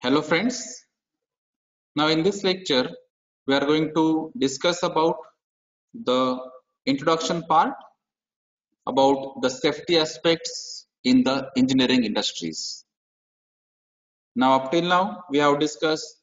Hello friends. Now in this lecture we are going to discuss about the introduction part about the safety aspects in the engineering industries. Now up till now we have discussed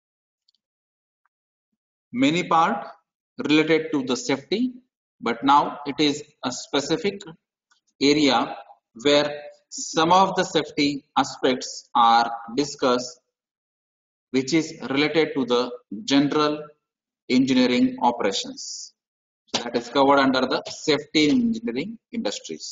many part related to the safety, but now it is a specific area where some of the safety aspects are discussed, which is related to the general engineering operations. That is covered under the safety in engineering industries.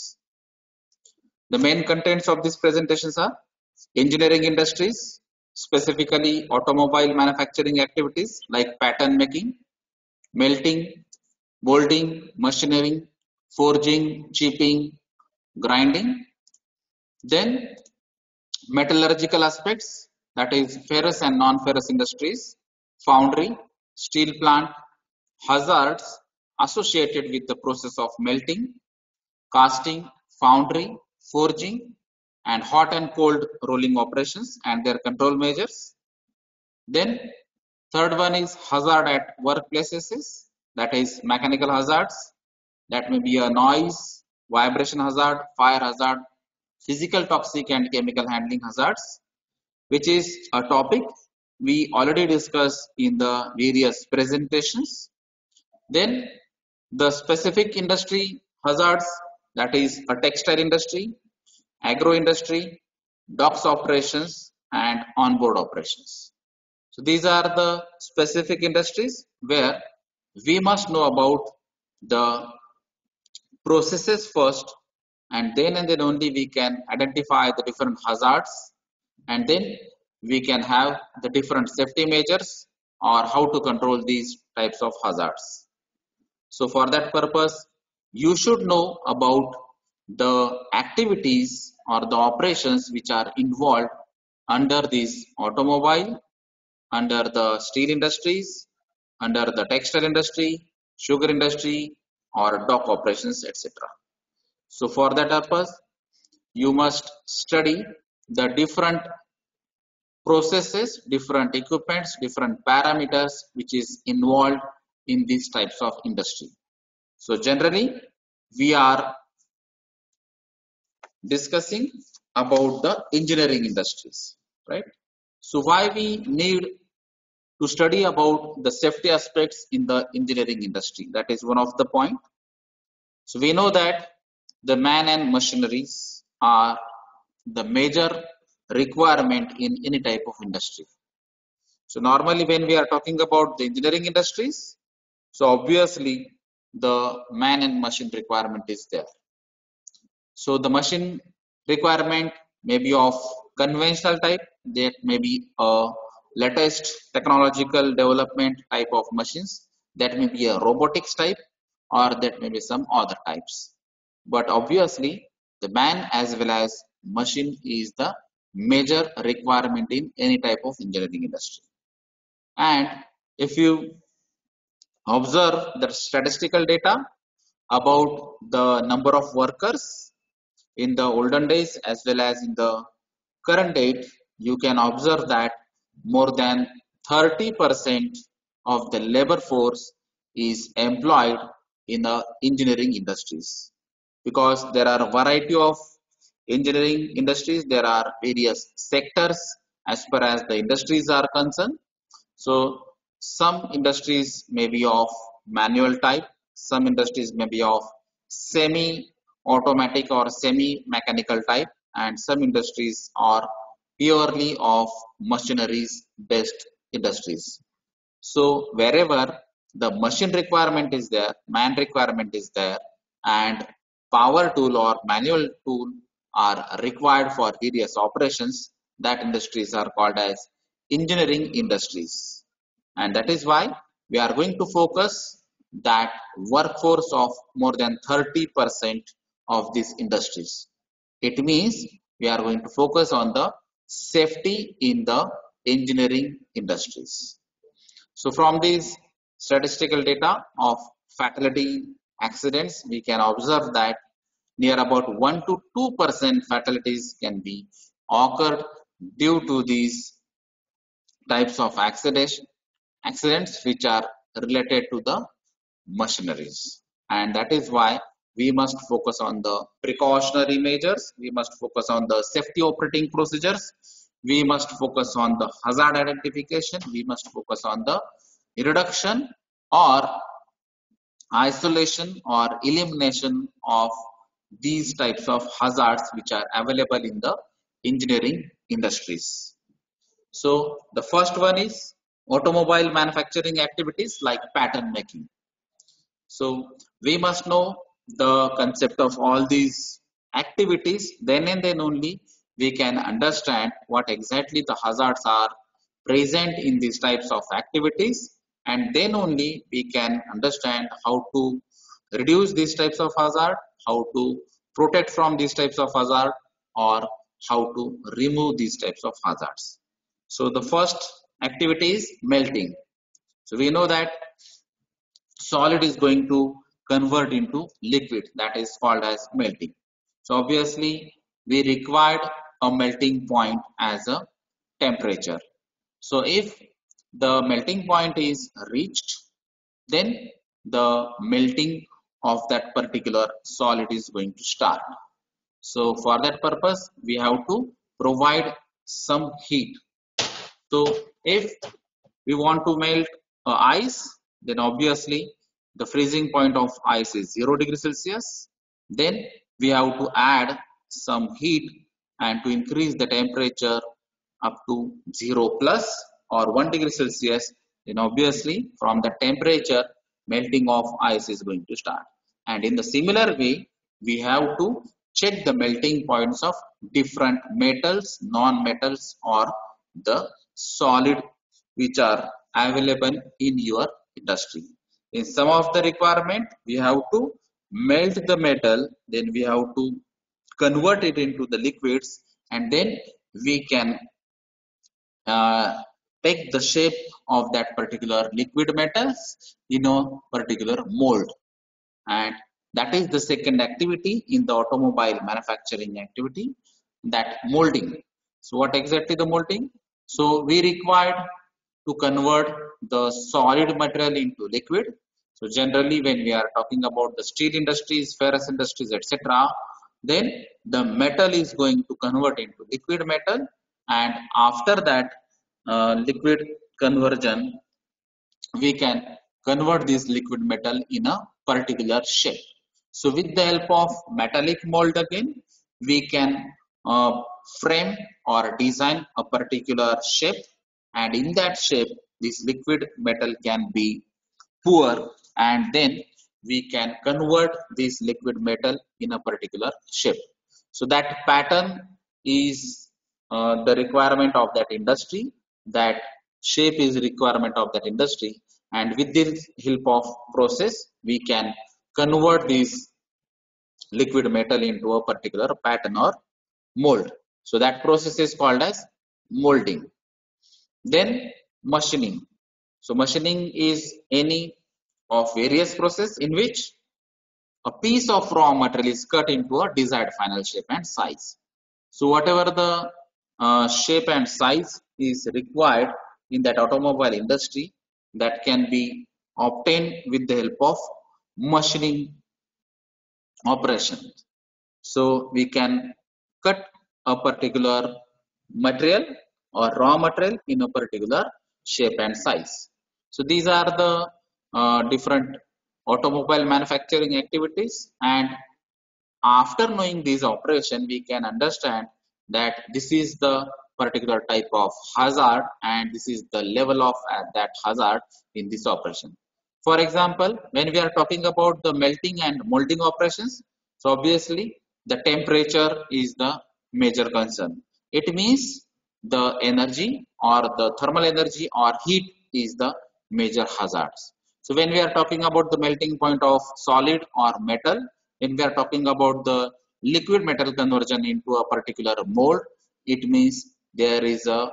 The main contents of these presentations are engineering industries, specifically automobile manufacturing activities like pattern making, melting, molding, machining, forging, chipping, grinding. Then metallurgical aspects, that is ferrous and non-ferrous industries, foundry, steel plant, hazards associated with the process of melting, casting, foundry, forging, and hot and cold rolling operations and their control measures. Then third one is hazard at workplaces, that is mechanical hazards, that may be a noise, vibration hazard, fire hazard, physical toxic and chemical handling hazards, which is a topic we already discussed in the various presentations. Then the specific industry hazards, that is a textile industry, agro industry, docks operations, and onboard operations. So these are the specific industries where we must know about the processes first, and then only we can identify the different hazards, and then we can have the different safety measures or how to control these types of hazards. So for that purpose, you should know about the activities or the operations which are involved under this automobile, under the steel industries, under the textile industry, sugar industry, or dock operations, etc. So for that purpose, you must study the different processes, different equipments, different parameters which is involved in these types of industry. So generally, we are discussing about the engineering industries, right? So why we need to study about the safety aspects in the engineering industry? That is one of the point. So we know that the man and machineries are the major requirement in any type of industry. So normally when we are talking about the engineering industries, so obviously the man and machine requirement is there. So the machine requirement may be of conventional type, that may be a latest technological development type of machines, that may be a robotics type, or that may be some other types. But obviously the man as well as machine is the major requirement in any type of engineering industry. And if you observe the statistical data about the number of workers in the olden days as well as in the current date, you can observe that more than 30% of the labor force is employed in the engineering industries, because there are a variety of engineering industries, there are various sectors as far as the industries are concerned. So some industries may be of manual type, some industries may be of semi-automatic or semi-mechanical type, and some industries are purely of machineries based industries. So wherever the machine requirement is there, man requirement is there, and power tool or manual tool are required for various operations, that industries are called as engineering industries. And that is why we are going to focus that workforce of more than 30% of these industries. It means we are going to focus on the safety in the engineering industries. So from these statistical data of fatality accidents, we can observe that near about 1 to 2% fatalities can be occurred due to these types of accidents which are related to the machineries, and that is why we must focus on the precautionary measures, we must focus on the safety operating procedures, we must focus on the hazard identification, we must focus on the reduction or isolation or elimination of these types of hazards which are available in the engineering industries. So the first one is automobile manufacturing activities like pattern making. So we must know the concept of all these activities, then and then only we can understand what exactly the hazards are present in these types of activities, and then only we can understand how to reduce these types of hazard, how to protect from these types of hazard, or how to remove these types of hazards. So the first activity is melting. So we know that solid is going to convert into liquid, that is called as melting. So obviously we required a melting point as a temperature. So if the melting point is reached, then the melting of that particular solid is going to start. So for that purpose we have to provide some heat. So if we want to melt ice, then obviously the freezing point of ice is 0 degree Celsius. Then we have to add some heat and to increase the temperature up to 0 plus or 1 degree Celsius. Then obviously from the temperature melting of ice is going to start. And in the similar way, we have to check the melting points of different metals, non-metals, or the solid which are available in your industry. In some of the requirement, we have to melt the metal, then we have to convert it into the liquids, and then we can uh, take the shape of that particular liquid metals in a particular mold. And that is the second activity in the automobile manufacturing activity, that molding. So what exactly the molding? So we required to convert the solid material into liquid. So generally when we are talking about the steel industries, ferrous industries, etc., then the metal is going to convert into liquid metal, and after that liquid conversion we can convert this liquid metal in a particular shape. So with the help of metallic mold again, we can uh, frame or design a particular shape, and in that shape this liquid metal can be poured, and then we can convert this liquid metal in a particular shape. So that pattern is the requirement of that industry, that shape is requirement of that industry, and with this help of process we can convert this liquid metal into a particular pattern or mold. So that process is called as molding. Then machining. So machining is any of various process in which a piece of raw material is cut into a desired final shape and size. So whatever the shape and size is required in that automobile industry, that can be obtained with the help of machining operation. So we can cut a particular material or raw material in a particular shape and size. So these are the different automobile manufacturing activities, and after knowing these operation we can understand that this is the particular type of hazard and this is the level of that hazard in this operation. For example, when we are talking about the melting and molding operations, so obviously the temperature is the major concern. It means the energy or the thermal energy or heat is the major hazards. So when we are talking about the melting point of solid or metal, when we are talking about the liquid metal conversion into a particular mold, it means there is a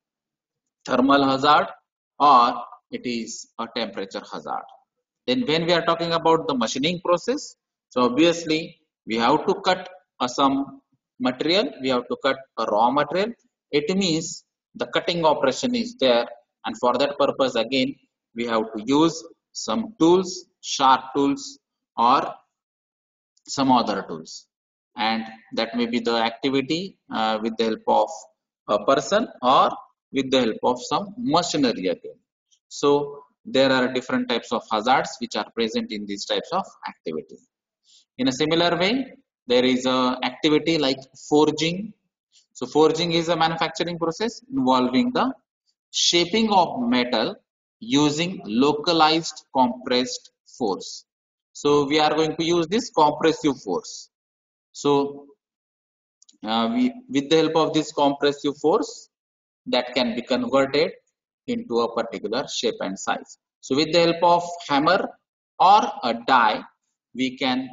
thermal hazard or it is a temperature hazard. Then when we are talking about the machining process, so obviously we have to cut some material, we have to cut a raw material. It means the cutting operation is there, and for that purpose again we have to use some tools, sharp tools or some other tools, and that may be the activity with the help of a person or with the help of some machinery again. So there are different types of hazards which are present in these types of activity. In a similar way, there is a activity like forging. So forging is a manufacturing process involving the shaping of metal using localized compressed force. So we are going to use this compressive force. So with the help of this compressive force, that can be converted into a particular shape and size. So with the help of hammer or a die, we can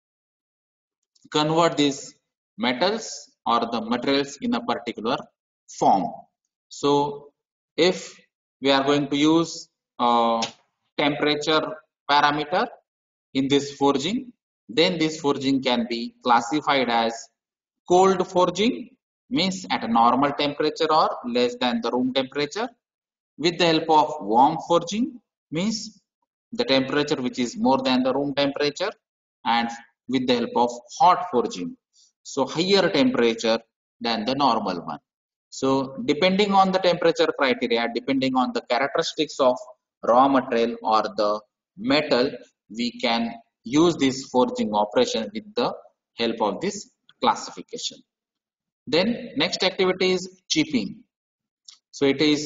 convert these metals or the materials in a particular form. So if we are going to use a temperature parameter in this forging, then this forging can be classified as cold forging, means at a normal temperature or less than the room temperature. With the help of warm forging, means the temperature which is more than the room temperature, and with the help of hot forging, so higher temperature than the normal one. So depending on the temperature criteria, depending on the characteristics of raw material or the metal, we can use this forging operation with the help of this classification. Then next activity is chipping. So it is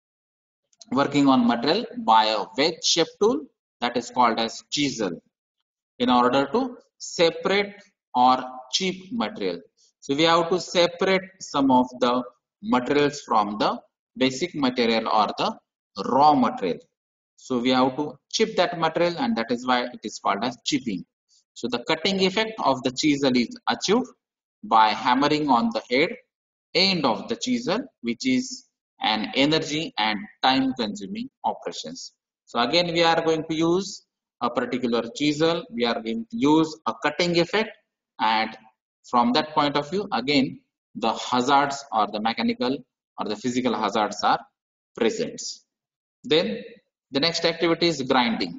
working on material by a wedge shape tool that is called as chisel in order to separate or chip material. So we have to separate some of the materials from the basic material or the raw material. So we have to chip that material, and that is why it is called as chipping. So the cutting effect of the chisel is achieved by hammering on the head end of the chisel, which is an energy and time consuming operations. So again we are going to use a particular chisel, we are going to use a cutting effect, and from that point of view again the hazards or the mechanical or the physical hazards are present. Then the next activity is grinding.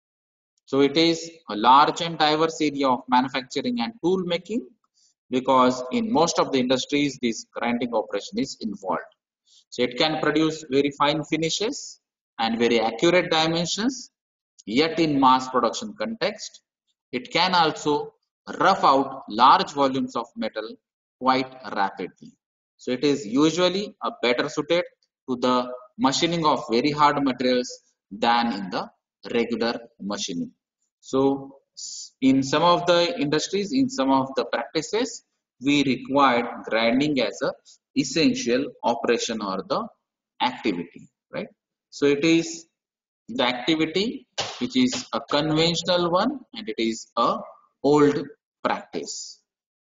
So it is a large and diverse area of manufacturing and tool making, because in most of the industries this grinding operation is involved. So it can produce very fine finishes and very accurate dimensions, yet in mass production context, it can also rough out large volumes of metal quite rapidly. So it is usually a better suited to the machining of very hard materials than in the regular machining. So in some of the industries, in some of the practices, we required grinding as a essential operation or the activity, right? So it is the activity which is a conventional one, and it is a old practice.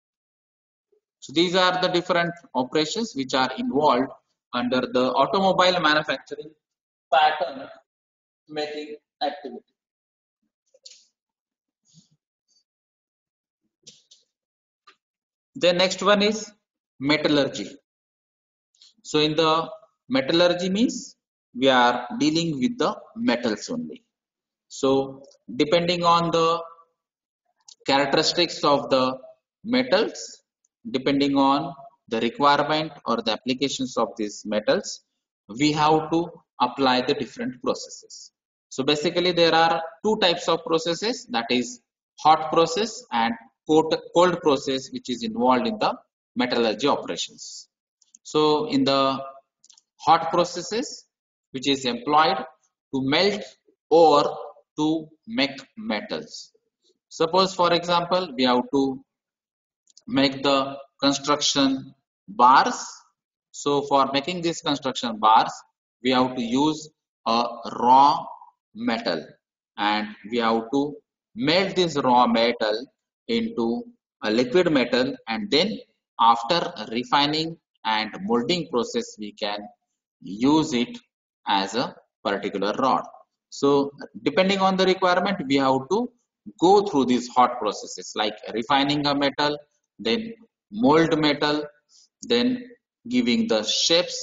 So these are the different operations which are involved under the automobile manufacturing pattern making activity. The next one is metallurgy. So in the metallurgy means we are dealing with the metals only. So depending on the characteristics of the metals, depending on the requirement or the applications of these metals, we have to apply the different processes. So basically there are two types of processes, that is hot process and cold process, which is involved in the metallurgy operations. So in the hot processes, which is employed to melt or to make metals. Suppose for example, we have to make the construction bars. So for making these construction bars, we have to use a raw metal, and we have to melt this raw metal into a liquid metal, and then after refining and molding process we can use it as a particular rod. So depending on the requirement, we have to go through these hot processes like refining a metal, then mold metal, then giving the shapes,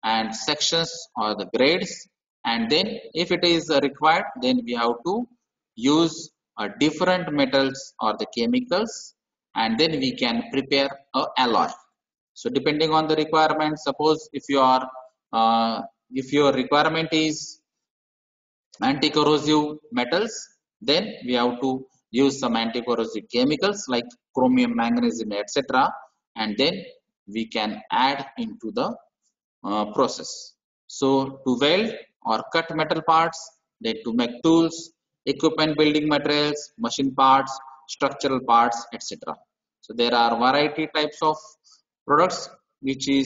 and sections or the grades, and then if it is required, then we have to use different metals or the chemicals, and then we can prepare a alloy. So depending on the requirement, suppose if you are if your requirement is anti-corrosive metals, then we have to use some anti-corrosive chemicals like chromium, magnesium, etc., and then we can add into the process. So to weld or cut metal parts, then to make tools, equipment, building materials, machine parts, structural parts, etc. So there are variety types of products which is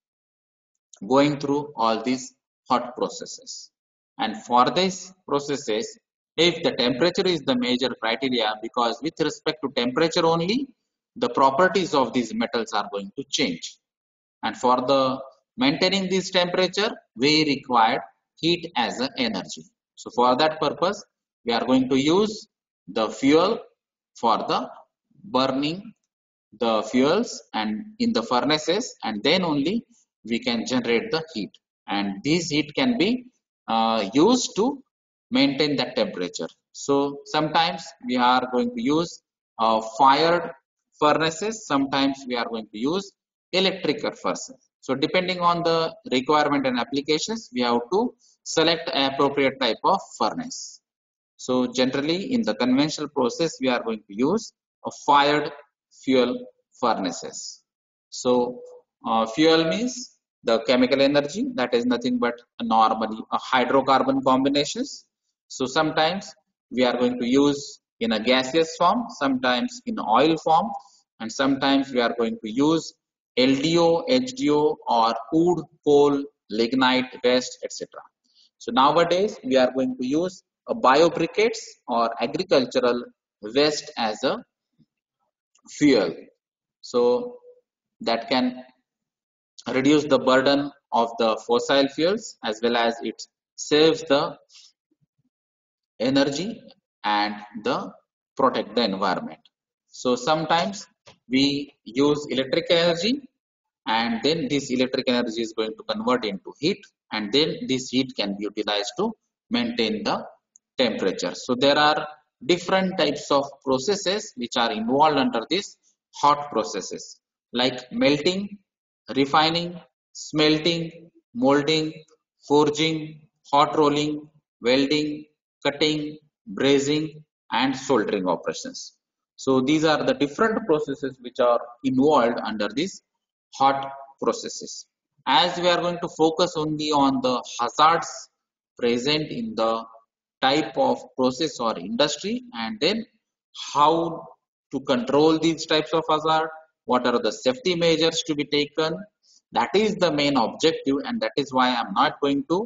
going through all these hot processes. And for these processes, if the temperature is the major criteria, because with respect to temperature only, the properties of these metals are going to change. And for the maintaining this temperature, we require heat as an energy. So for that purpose, we are going to use the fuel for the burning the fuels and in the furnaces, and then only we can generate the heat, and this heat can be used to maintain that temperature. So sometimes we are going to use fired furnaces, sometimes we are going to use electrical furnaces. So depending on the requirement and applications, we have to select appropriate type of furnace. So generally in the conventional process, we are going to use a fired fuel furnaces. So fuel means the chemical energy, that is nothing but normally a hydrocarbon combinations. So sometimes we are going to use in a gaseous form, sometimes in oil form, and sometimes we are going to use LDO, HDO, or wood, coal, lignite, waste, etc. So nowadays we are going to use biobriquettes or agricultural waste as a fuel. So that can reduce the burden of the fossil fuels, as well as it saves the energy and the protect the environment. So sometimes we use electric energy, and then this electric energy is going to convert into heat, and then this heat can be utilized to maintain the temperature. So there are different types of processes which are involved under this hot processes, like melting, refining, smelting, molding, forging, hot rolling, welding, cutting, brazing, and soldering operations. So these are the different processes which are involved under these hot processes. As we are going to focus only on the hazards present in the type of process or industry, and then how to control these types of hazard, what are the safety measures to be taken, that is the main objective, and that is why I'm not going to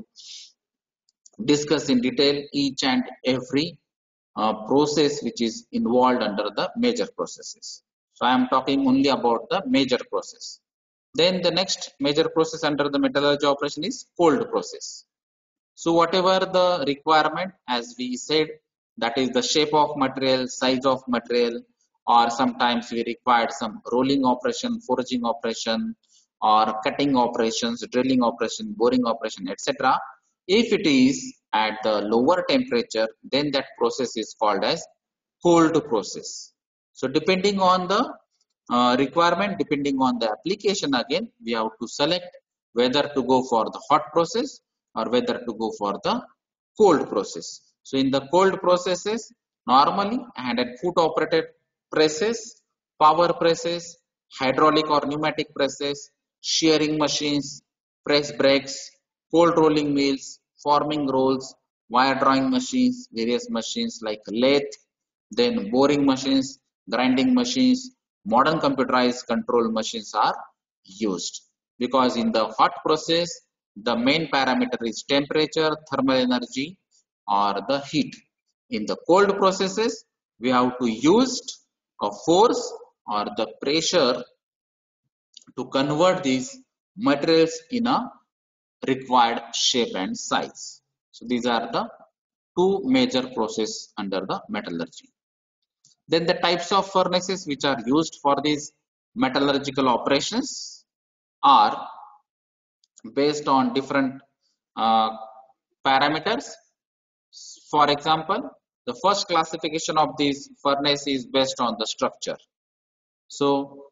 discuss in detail each and every process which is involved under the major processes. So I am talking only about the major process. Then the next major process under the metallurgy operation is cold process. So whatever the requirement, as we said, that is the shape of material, size of material, or sometimes we required some rolling operation, forging operation, or cutting operations, drilling operation, boring operation, etc. If it is at the lower temperature, then that process is called as cold process. So depending on the requirement, depending on the application, again we have to select whether to go for the hot process or whether to go for the cold process. So in the cold processes, normally hand and foot operated presses, power presses, hydraulic or pneumatic presses, shearing machines, press brakes, cold rolling mills, forming rolls, wire drawing machines, various machines like lathe, then boring machines, grinding machines, modern computerized control machines are used. Because in the hot process, the main parameter is temperature, thermal energy, or the heat. In the cold processes, we have to use a force or the pressure to convert these materials in a required shape and size. So these are the two major processes under the metallurgy. Then the types of furnaces which are used for these metallurgical operations are based on different uh, parameters. For example, the first classification of this furnace is based on the structure. So,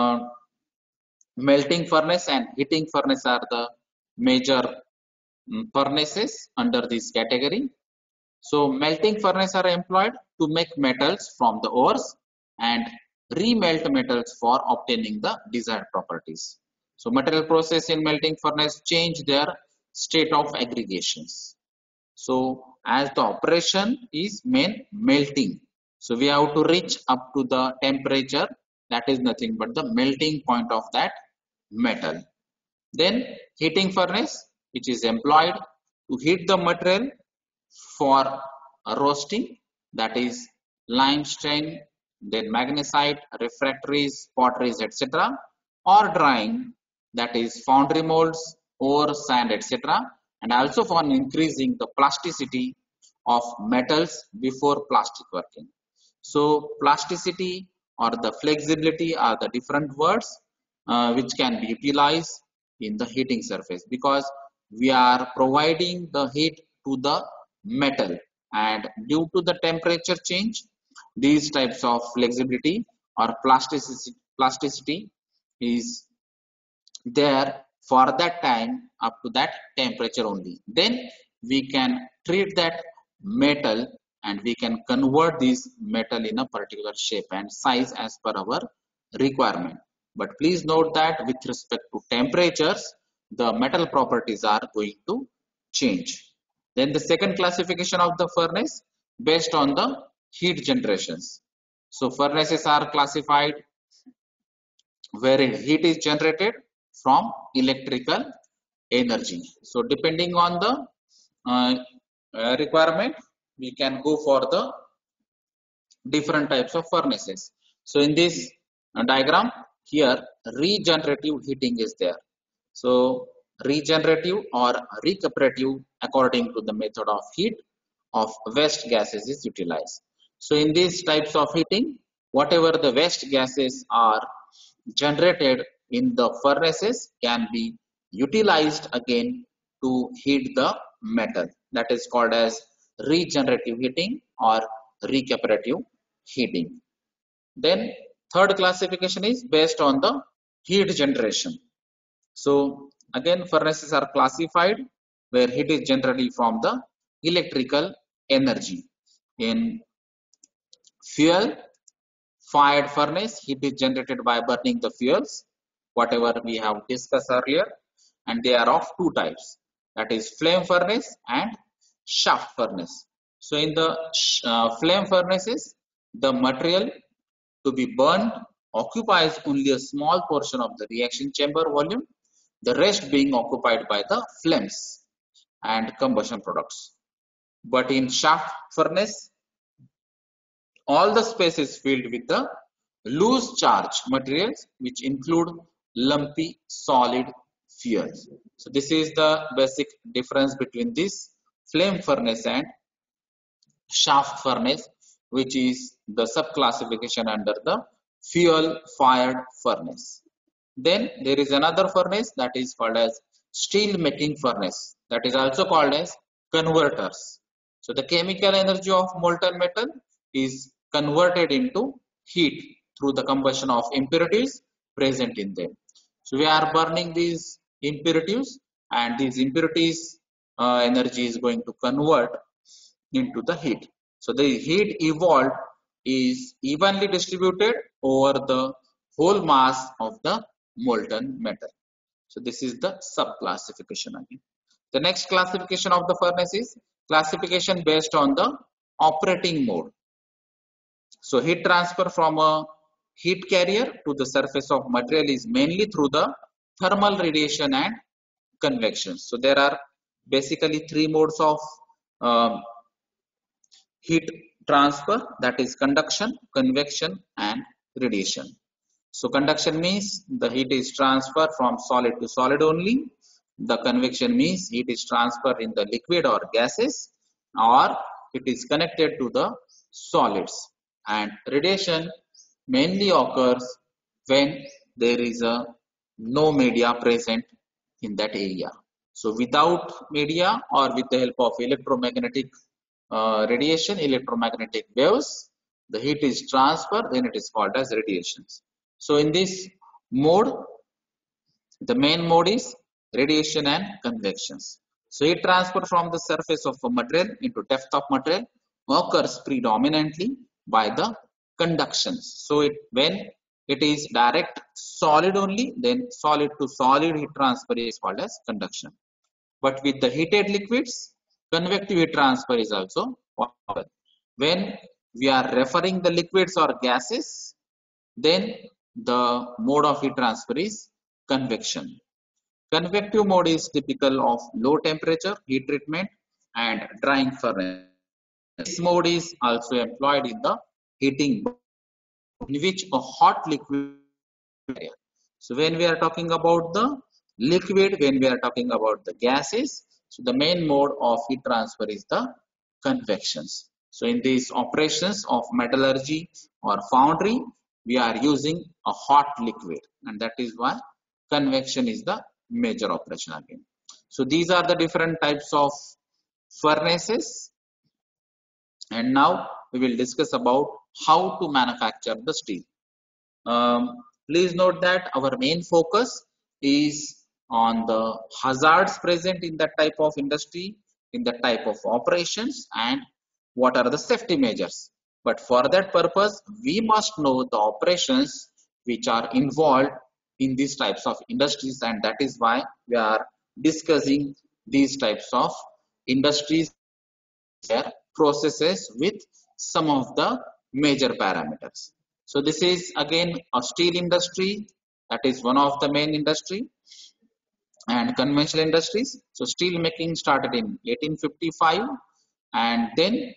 melting furnace and heating furnace are the major furnaces under this category. So melting furnace are employed to make metals from the ores and remelt metals for obtaining the desired properties. So material process in melting furnace change their state of aggregations. So as the operation is main melting, so we have to reach up to the temperature that is nothing but the melting point of that metal. Then heating furnace, which is employed to heat the material for roasting, that is limestone, then magnesite, refractories, potteries, etc., or drying, that is foundry molds, ore, sand, etc., and also for increasing the plasticity of metals before plastic working. So plasticity or the flexibility are the different words which can be utilized in the heating surface, because we are providing the heat to the metal, and due to the temperature change, these types of flexibility or plasticity is there for that time up to that temperature only. Then we can treat that metal and we can convert this metal in a particular shape and size as per our requirement. But please note that with respect to temperatures, the metal properties are going to change. Then the second classification of the furnace based on the heat generations. So furnaces are classified wherein heat is generated from electrical energy. So depending on the uh, requirement, we can go for the different types of furnaces. So in this diagram here, regenerative heating is there. So regenerative or recuperative according to the method of heat of waste gases is utilized. So in these types of heating, whatever the waste gases are generated in the furnaces can be utilized again to heat the metal. That is called as regenerative heating or recuperative heating. Then third classification is based on the heat generation. So again furnaces are classified where heat is generally from the electrical energy. In fuel fired furnace, heat is generated by burning the fuels, whatever we have discussed earlier, and they are of two types, that is flame furnace and shaft furnace. So in the flame furnaces, the material to be burned occupies only a small portion of the reaction chamber volume, the rest being occupied by the flames and combustion products. But in shaft furnace, all the space is filled with the loose charge materials which include lumpy solid fuels. So this is the basic difference between this flame furnace and shaft furnace, which is the sub-classification under the fuel fired furnace. Then there is another furnace that is called as steel making furnace, that is also called as converters. So the chemical energy of molten metal is converted into heat through the combustion of impurities present in them. So we are burning these impurities, and these impurities energy is going to convert into the heat. So the heat evolved is evenly distributed over the whole mass of the molten metal. So this is the sub classification again. The next classification of the furnace is classification based on the operating mode. So heat transfer from a heat carrier to the surface of material is mainly through the thermal radiation and convection. So there are basically three modes of um, heat transfer, that is conduction, convection and radiation. So conduction means the heat is transferred from solid to solid only. The convection means heat is transferred in the liquid or gases, or it is connected to the solids. And radiation mainly occurs when there is a no media present in that area. So without media or with the help of electromagnetic radiation, electromagnetic waves, the heat is transferred, then it is called as radiations. So in this mode, the main mode is radiation and convections. So heat transfer from the surface of a material into depth of material occurs predominantly by the conductions. So when it is direct solid only, then solid to solid heat transfer is called as conduction. But with the heated liquids, convective heat transfer is also possible. When we are referring the liquids or gases, then the mode of heat transfer is convection. Convective mode is typical of low temperature heat treatment and drying furnace. This mode is also employed in the heating in which a hot liquid area. So when we are talking about the liquid, when we are talking about the gases, so the main mode of heat transfer is the convections. So in these operations of metallurgy or foundry, we are using a hot liquid, and that is why convection is the major operation again. So these are the different types of furnaces, and now we will discuss about how to manufacture the steel. Please note that our main focus is on the hazards present in that type of industry, in that type of operations, and what are the safety measures. But for that purpose, we must know the operations which are involved in these types of industries, and that is why we are discussing these types of industries, their processes with some of the major parameters. So this is again a steel industry, that is one of the main industry, and conventional industries. So steel making started in 1855, and then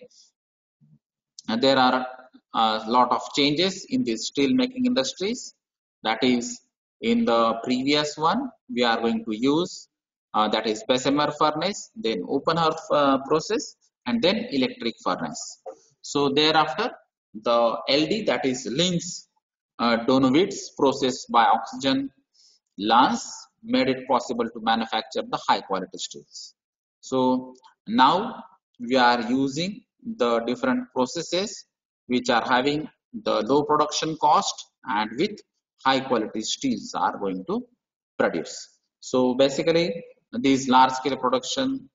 there are a lot of changes in the steel making industries. That is, in the previous one we are going to use that is Bessemer furnace, then open hearth process, and then electric furnace. So thereafter the LD, that is Linz Donowitz process by oxygen lance, made it possible to manufacture the high quality steels. So now we are using the different processes which are having the low production cost and with high quality steels are going to produce. So basically these large scale production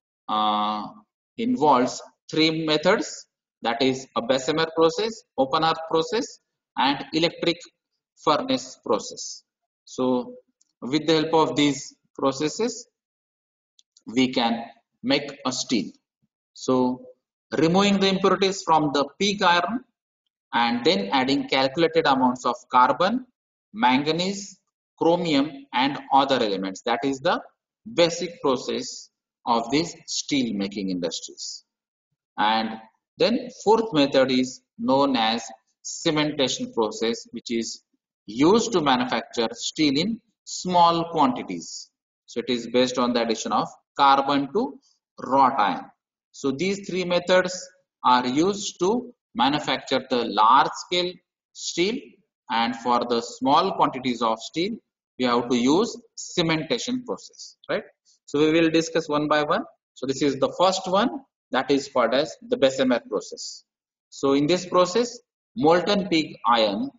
involves three methods, that is a Bessemer process, open hearth process, and electric furnace process. So with the help of these processes we can make a steel. So removing the impurities from the pig iron and then adding calculated amounts of carbon, manganese, chromium and other elements. That is the basic process of these steel making industries. And then fourth method is known as cementation process, which is used to manufacture steel in small quantities. So it is based on the addition of carbon to wrought iron. So these three methods are used to manufacture the large scale steel, and for the small quantities of steel we have to use cementation process, right? So we will discuss one by one. So this is the first one, that is called as the Bessemer process. So in this process, molten pig iron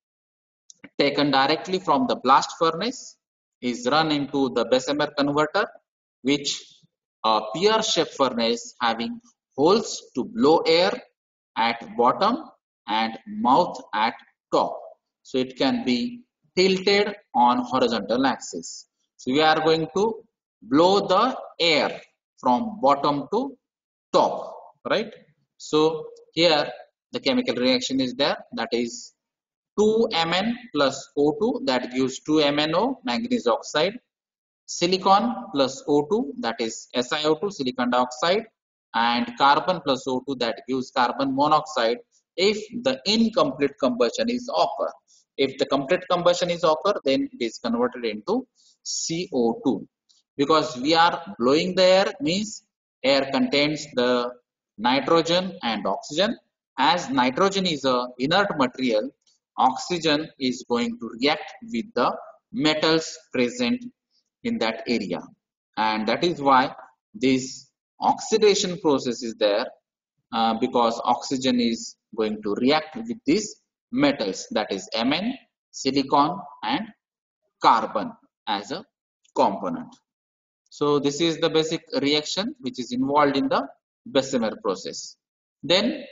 taken directly from the blast furnace is run into the Bessemer converter, which a pear-shaped furnace having holes to blow air at bottom and mouth at top. So it can be tilted on horizontal axis. So we are going to blow the air from bottom to top, right? So here the chemical reaction is there, that is 2Mn plus O2, that gives 2MnO, manganese oxide, silicon plus O2, that is SiO2, silicon dioxide, and carbon plus O2, that gives carbon monoxide if the incomplete combustion is occur. If the complete combustion is occur, then it is converted into CO2. Because we are blowing the air means air contains the nitrogen and oxygen. As nitrogen is a inert material, oxygen is going to react with the metals present in that area, and that is why this oxidation process is there, because oxygen is going to react with these metals, that is Mn, silicon and carbon as a component. So this is the basic reaction which is involved in the Bessemer process. Then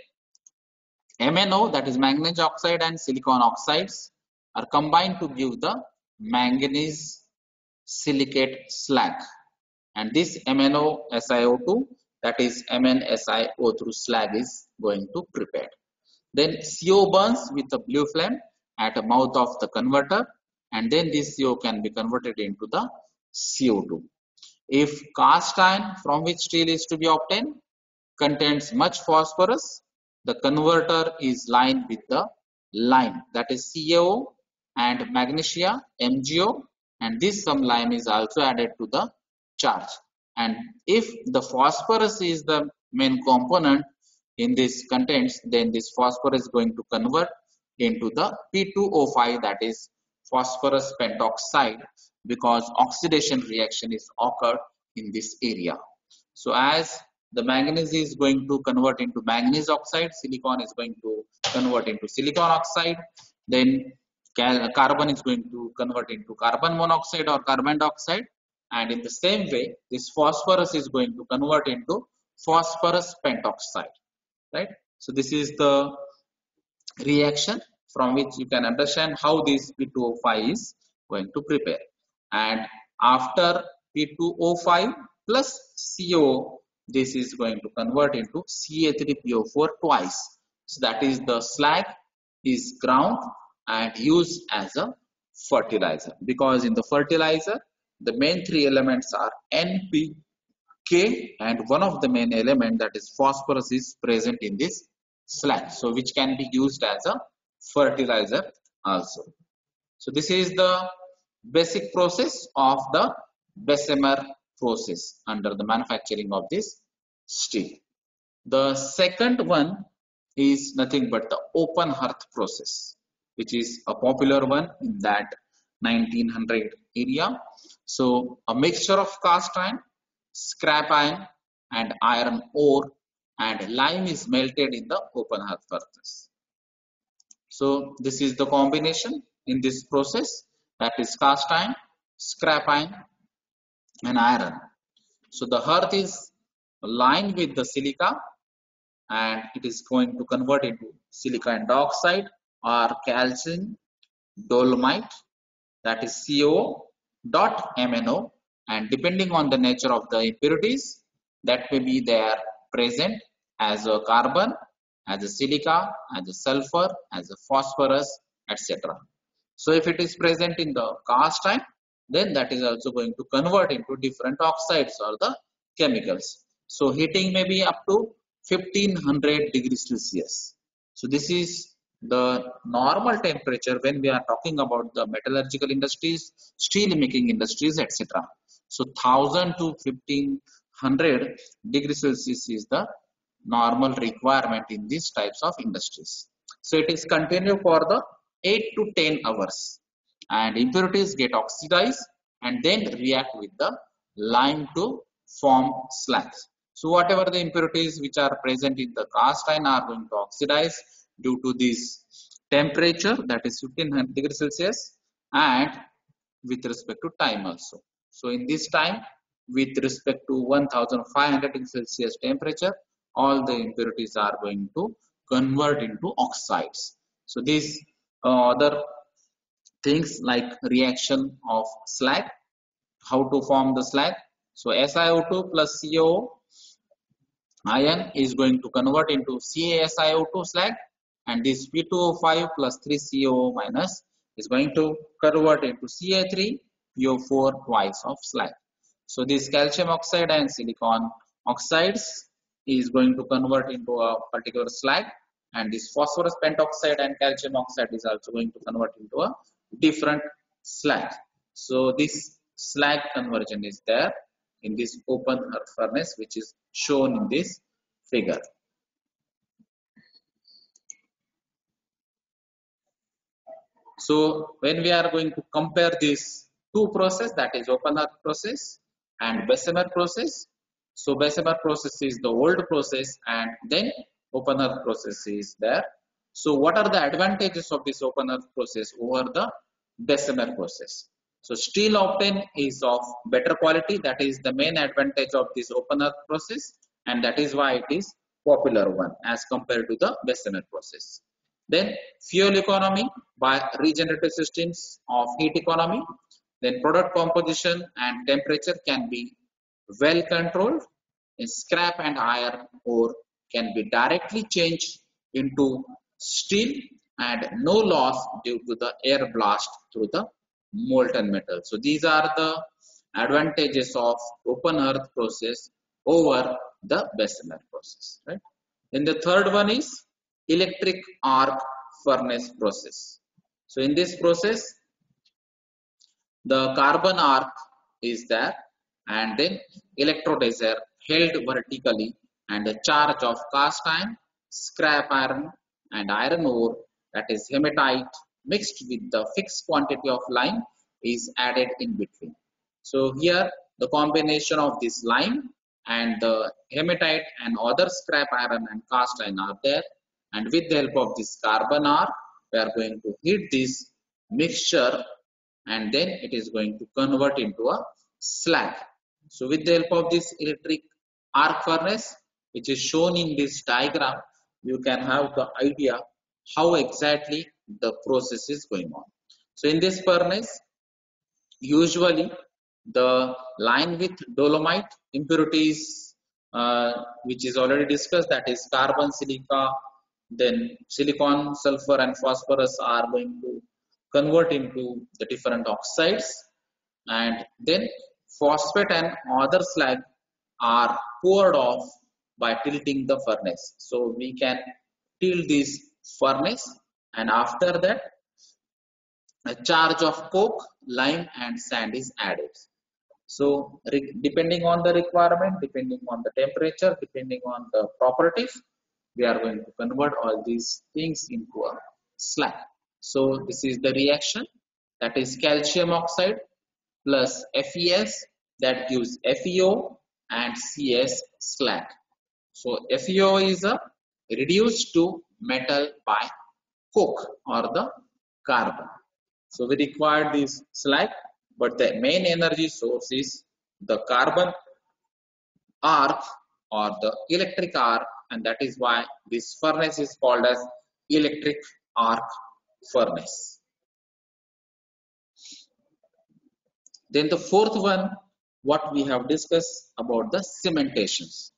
MnO, that is manganese oxide, and silicon oxides are combined to give the manganese silicate slag, and this MnOSiO2, that is MnSiO through slag, is going to prepare. Then CO burns with a blue flame at the mouth of the converter, and then this CO can be converted into the CO2. If cast iron from which steel is to be obtained contains much phosphorus, the converter is lined with the lime, that is CaO, and magnesia MgO, and this some lime is also added to the charge. And if the phosphorus is the main component in this contents, then this phosphorus is going to convert into the P2O5, that is phosphorus pentoxide, because oxidation reaction is occurred in this area. So as the manganese is going to convert into manganese oxide, silicon is going to convert into silicon oxide, then carbon is going to convert into carbon monoxide or carbon dioxide, and in the same way this phosphorus is going to convert into phosphorus pentoxide, right? So this is the reaction from which you can understand how this P2O5 is going to prepare. And after P2O5 plus CO, this is going to convert into Ca3PO4 twice. So that is the slag is ground and used as a fertilizer, because in the fertilizer the main three elements are NPK, and one of the main element, that is phosphorus, is present in this slag, so which can be used as a fertilizer also. So this is the basic process of the Bessemer process under the manufacturing of this steel. The second one is nothing but the open hearth process, which is a popular one in that 1900 area. So a mixture of cast iron, scrap iron and iron ore and lime is melted in the open hearth furnace. So this is the combination in this process, that is cast iron, scrap iron and iron. So the hearth is lined with the silica, and it is going to convert into silicon dioxide or calcium dolomite, that is CO dot MnO, and depending on the nature of the impurities that may be there present as a carbon, as a silica, as a sulfur, as a phosphorus, etc. So if it is present in the cast iron, then that is also going to convert into different oxides or the chemicals. So heating may be up to 1500 degrees Celsius. So this is the normal temperature when we are talking about the metallurgical industries, steel making industries, etc. So 1000 to 1500 degrees Celsius is the normal requirement in these types of industries. So it is continue for the 8 to 10 hours, and impurities get oxidized and then react with the lime to form slags. So whatever the impurities which are present in the cast iron are going to oxidize due to this temperature, that is 1500 degrees Celsius, and with respect to time also. So in this time, with respect to 1500 degrees Celsius temperature, all the impurities are going to convert into oxides. So these other things like reaction of slag, how to form the slag. So SiO2 plus CO ion is going to convert into CaSiO2 slag, and this P2O5 plus 3CO minus is going to convert into Ca3PO4 twice of slag. So this calcium oxide and silicon oxides is going to convert into a particular slag, and this phosphorus pentoxide and calcium oxide is also going to convert into a different slag. So this slag conversion is there in this open hearth furnace, which is shown in this figure. So when we are going to compare this two process, that is open earth process and Bessemer process. So Bessemer process is the old process and then open earth process is there. So what are the advantages of this open earth process over the Bessemer process? So steel obtained is of better quality, that is the main advantage of this open earth process, and that is why it is popular one as compared to the Bessemer process. Then fuel economy by regenerative systems of heat economy. Then product composition and temperature can be well controlled. In scrap and iron ore can be directly changed into steel and no loss due to the air blast through the molten metal. So these are the advantages of open earth process over the Bessemer process. Right? Then the third one is electric arc furnace process. So in this process, the carbon arc is there and then electrodes are held vertically and the charge of cast iron, scrap iron and iron ore, that is hematite, mixed with the fixed quantity of lime is added in between. So here the combination of this lime and the hematite and other scrap iron and cast iron are there, and with the help of this carbon arc we are going to heat this mixture and then it is going to convert into a slag. So with the help of this electric arc furnace, which is shown in this diagram, you can have the idea how exactly the process is going on. So in this furnace, usually the line with dolomite impurities, which is already discussed, that is carbon, silica, then silicon, sulfur and phosphorus are going to convert into the different oxides, and then phosphate and other slag are poured off by tilting the furnace. So we can tilt this furnace and after that a charge of coke, lime and sand is added. So depending on the requirement, depending on the temperature, depending on the properties, we are going to convert all these things into a slag. So this is the reaction, that is calcium oxide plus FeS, that gives FeO and CS slag. So FeO is a reduced to metal by coke or the carbon. So we require this slag, but the main energy source is the carbon arc or the electric arc, and that is why this furnace is called as electric arc furnace. Then the fourth one, what we have discussed about the cementations.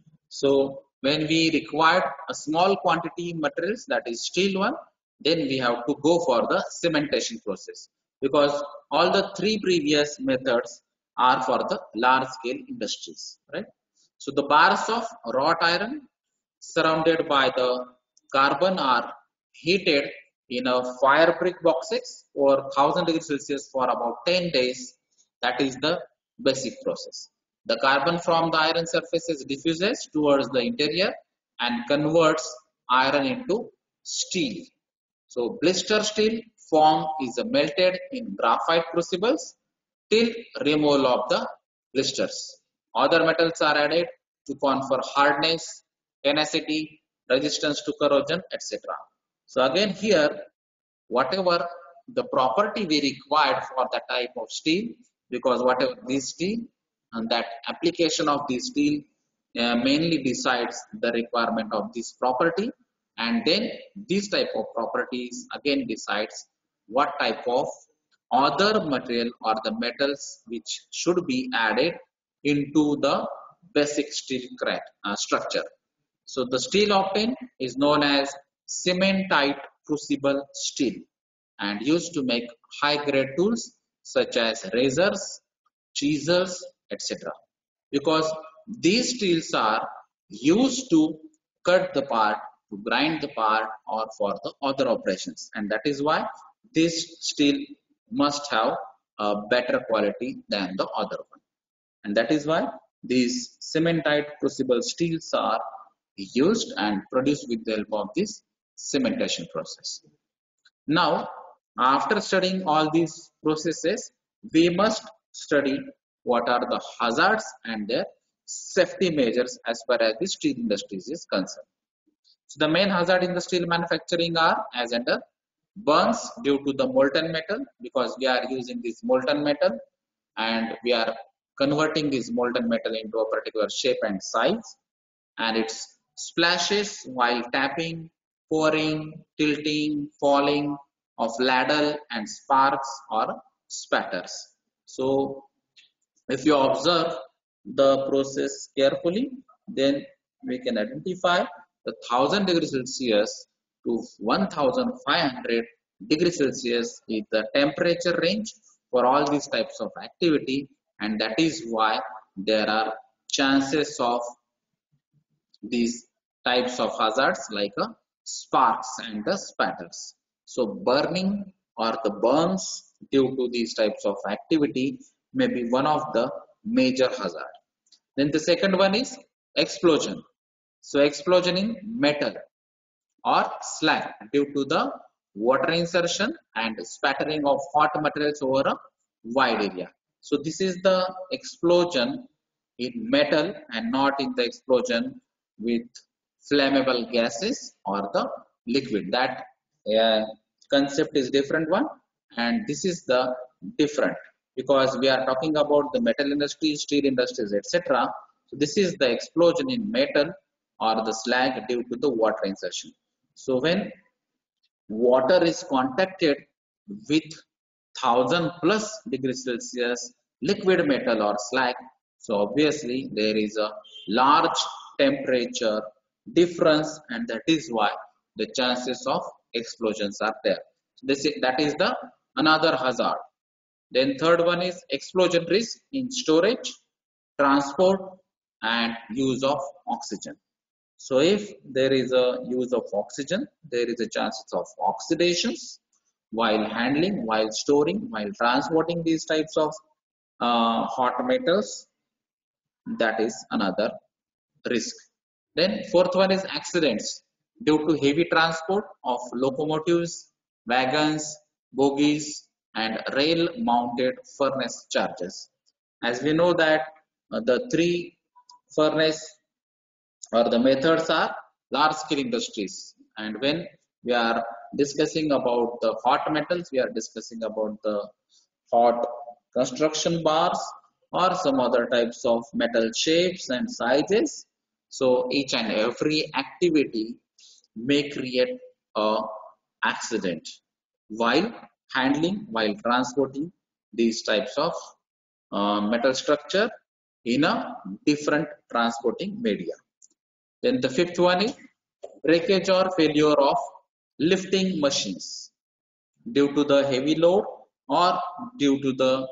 So when we require a small quantity materials, that is steel one, then we have to go for the cementation process, because all the three previous methods are for the large scale industries, right? So the bars of wrought iron surrounded by the carbon are heated in a fire brick boxes over 1000 degrees Celsius for about 10 days. That is the basic process. The carbon from the iron surfaces diffuses towards the interior and converts iron into steel. So blister steel form is melted in graphite crucibles till removal of the blisters. Other metals are added to confer hardness, tenacity, resistance to corrosion, etc. So again here, whatever the property we required for that type of steel, because whatever this steel and that application of this steel mainly decides the requirement of this property, and then this type of properties again decides what type of other material or the metals which should be added into the basic steel structure. So the steel obtained is known as cementite crucible steel and used to make high grade tools such as razors, chisels, etc. Because these steels are used to cut the part, to grind the part, or for the other operations, and that is why this steel must have a better quality than the other one, and that is why these cementite crucible steels are used and produced with the help of this cementation process. Now, after studying all these processes, we must study what are the hazards and their safety measures as far as the steel industries is concerned. So the main hazard in the steel manufacturing are as under burns due to the molten metal, because we are using this molten metal and we are converting this molten metal into a particular shape and size, and it splashes while tapping, pouring, tilting, falling of ladle, and sparks or spatters. So if you observe the process carefully, then we can identify the 1000 degrees Celsius to 1500 degrees Celsius is the temperature range for all these types of activity, and that is why there are chances of these types of hazards like sparks and the spatters. So burning or the burns due to these types of activity may be one of the major hazard. Then the second one is explosion. So explosion in metal or slag due to the water insertion and spattering of hot materials over a wide area. So this is the explosion in metal and not in the explosion with flammable gases or the liquid. That concept is different one, and this is the different, because we are talking about the metal industries, steel industries, etc. So this is the explosion in metal or the slag due to the water insertion. So when water is contacted with 1000 plus degrees Celsius liquid metal or slag, so obviously there is a large temperature difference, and that is why the chances of explosions are there. That is the another hazard. Then third one is explosion risk in storage, transport, and use of oxygen. So if there is a use of oxygen, there is a chances of oxidations while handling, while storing, while transporting these types of hot metals. That is another risk. Then fourth one is accidents due to heavy transport of locomotives, wagons, bogies, and rail mounted furnace charges. As we know that the three furnace or the methods are large scale industries, and when we are discussing about the hot metals, we are discussing about the hot construction bars or some other types of metal shapes and sizes. So each and every activity may create a accident while handling, while transporting these types of metal structure in a different transporting media. Then the fifth one is breakage or failure of lifting machines due to the heavy load or due to the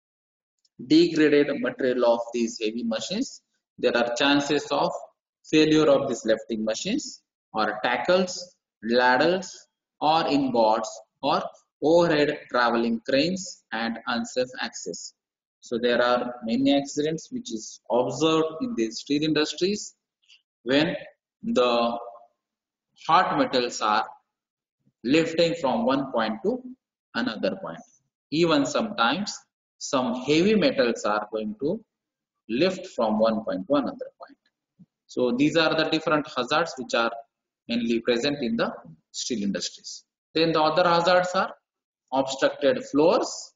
degraded material of these heavy machines. There are chances of failure of these lifting machines or tackles, ladders, or inboards, or overhead traveling cranes and unsafe access. So there are many accidents which is observed in the steel industries when the hot metals are lifting from one point to another point. Even sometimes some heavy metals are going to lift from one point to another point. So these are the different hazards which are mainly present in the steel industries. Then the other hazards are obstructed floors,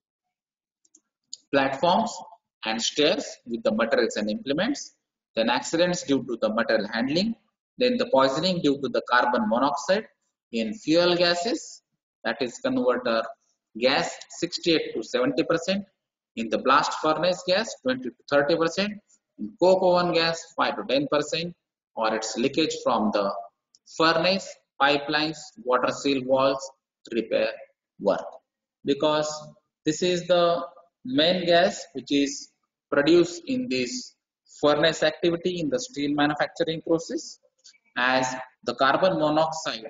platforms, and stairs with the materials and implements. Then accidents due to the material handling. Then the poisoning due to the carbon monoxide in fuel gases, that is converter gas 68 to 70%, in the blast furnace gas 20 to 30%, in coke oven gas 5 to 10%, or its leakage from the furnace, pipelines, water seal walls, repair work. Because this is the main gas which is produced in this furnace activity in the steel manufacturing process, as the carbon monoxide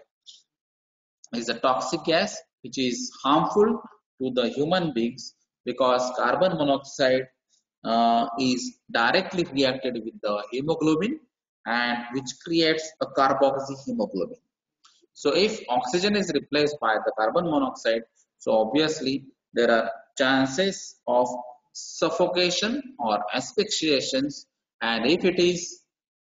is a toxic gas which is harmful to the human beings, because carbon monoxide is directly reacted with the hemoglobin, and which creates a carboxyhemoglobin. So if oxygen is replaced by the carbon monoxide, so obviously there are chances of suffocation or asphyxiations, and if it is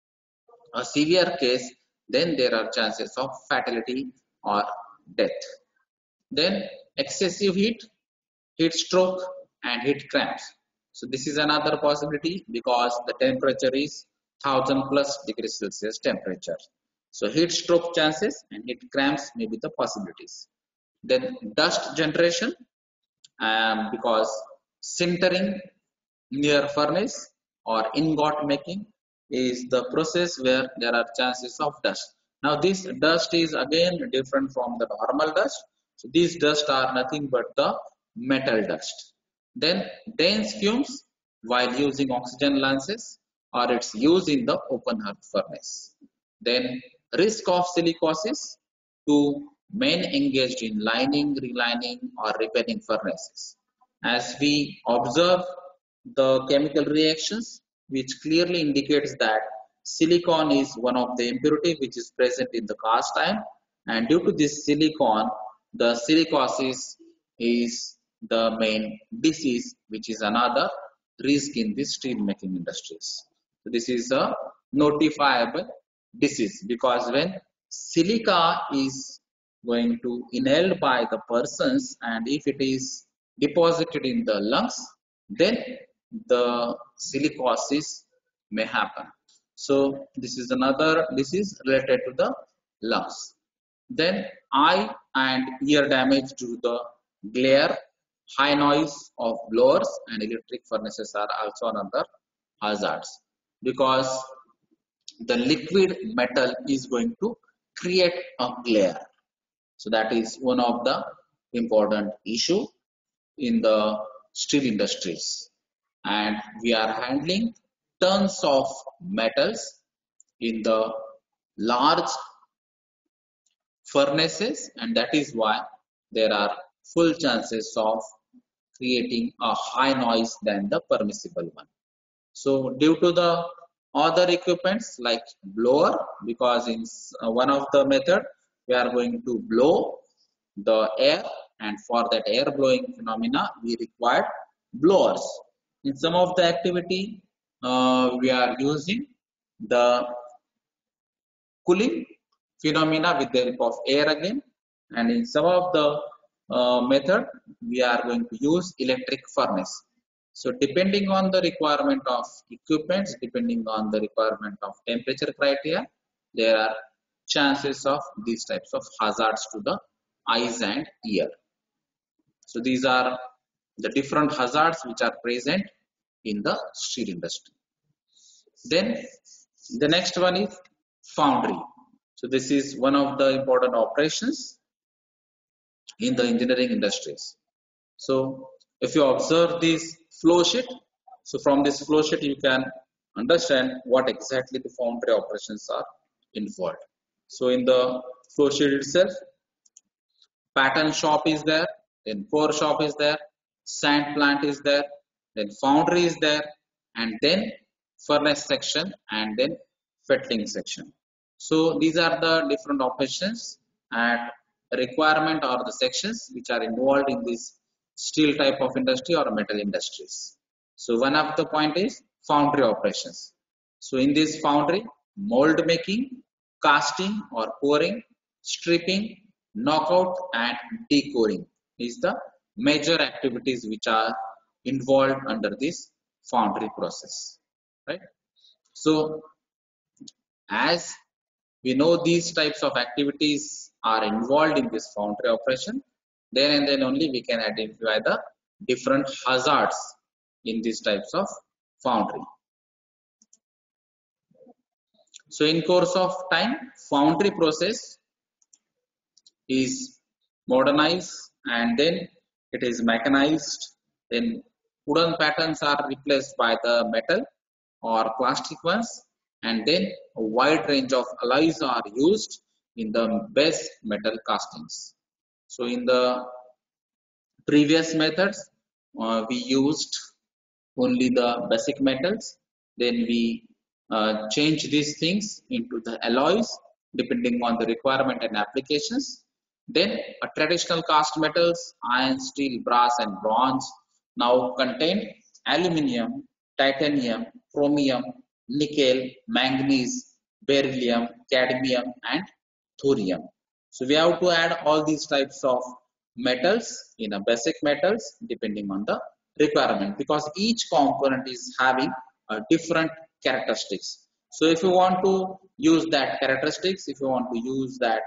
a severe case, then there are chances of fatality or death. Then excessive heat stroke and heat cramps. So this is another possibility because the temperature is 1000 plus degrees Celsius temperature. So heat stroke chances and heat cramps may be the possibilities. Then dust generation, because sintering near furnace or ingot making is the process where there are chances of dust. Now this dust is again different from the normal dust. So these dust are nothing but the metal dust. Then dense fumes while using oxygen lances or its use in the open hearth furnace. Then risk of silicosis to men engaged in lining, relining or repairing furnaces. As we observe the chemical reactions, which clearly indicates that silicon is one of the impurity which is present in the cast iron, and due to this silicon, the silicosis is the main disease, which is another risk in the steel making industries. So this is a notifiable disease because when silica is going to inhaled by the persons and if it is deposited in the lungs, then the silicosis may happen. So this is another disease related to the lungs. Then eye and ear damage due to the glare, high noise of blowers and electric furnaces are also another hazards because the liquid metal is going to create a glare. So that is one of the important issue in the steel industries. And we are handling tons of metals in the large furnaces, and that is why there are full chances of creating a high noise than the permissible one. So due to the other equipments like blower, because in one of the method we are going to blow the air, and for that air blowing phenomena we require blowers. In some of the activity we are using the cooling phenomena with the help of air again, and in some of the method we are going to use electric furnace. So depending on the requirement of equipments, depending on the requirement of temperature criteria, there are chances of these types of hazards to the eyes and ear. So these are the different hazards which are present in the steel industry. Then the next one is foundry. So this is one of the important operations in the engineering industries. So if you observe this flow sheet, so from this flow sheet you can understand what exactly the foundry operations are involved. So in the flow sheet itself, pattern shop is there, then core shop is there, sand plant is there, then foundry is there, and then furnace section, and then fettling section. So these are the different operations and requirement or the sections which are involved in this steel type of industry or metal industries. So one of the point is foundry operations. So in this foundry, mold making, casting or pouring, stripping, knockout and decoring is the major activities which are involved under this foundry process, right? So as we know these types of activities are involved in this foundry operation, then and then only we can identify the different hazards in these types of foundry. So in course of time, foundry process is modernized and then it is mechanized. Then wooden patterns are replaced by the metal or plastic ones, and then a wide range of alloys are used in the base metal castings. So in the previous methods, we used only the basic metals. Then we change these things into the alloys depending on the requirement and applications. Then traditional cast metals, iron, steel, brass and bronze now contain aluminium, titanium, chromium, nickel, manganese, beryllium, cadmium and thorium. So we have to add all these types of metals in a basic metals depending on the requirement, because each component is having a different characteristics. So if you want to use that characteristics, if you want to use that